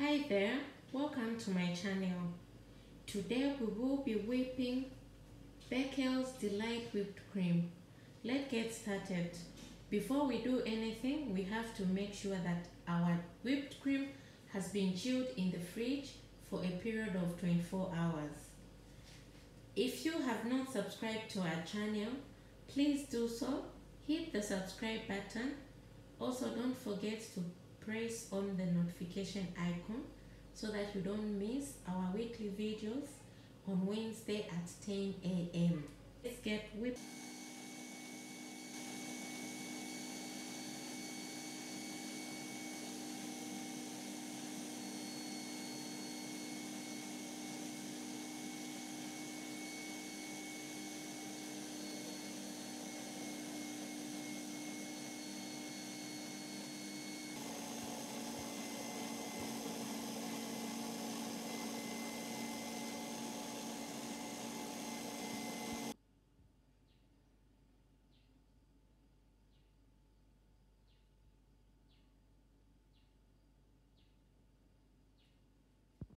Hi there, welcome to my channel. Today we will be whipping Bakels Delight Whipped Cream. Let's get started. Before we do anything, we have to make sure that our whipped cream has been chilled in the fridge for a period of 24 hours. If you have not subscribed to our channel, please do so. Hit the subscribe button. Also, don't forget to press on the notification icon so that you don't miss our weekly videos on Wednesday at 10 a.m. Let's get whipped.